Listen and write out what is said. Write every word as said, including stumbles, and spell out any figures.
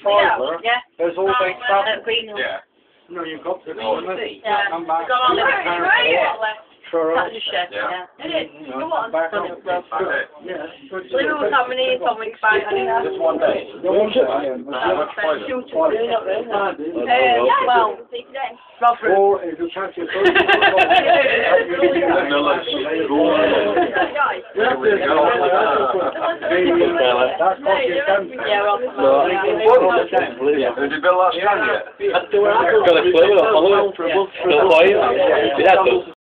fibre, yeah. there's all big stuff. Yeah. No, you've got to Oh, Yeah. come back. Go on, Truro. that's the shed, Yeah. yeah. It is. No, Go on. back up. That's it. Yeah. good to Leave do. it with Dominique, Dominique, fine. Just one day. No, one time. How much was it? Shoot it. Uh, well, Robert. Or if you catch your food, There we go. that's what you can. Yeah, Rob. Did you build that strand yet? Got a clue, a follow-up, trouble, still quiet. Yeah,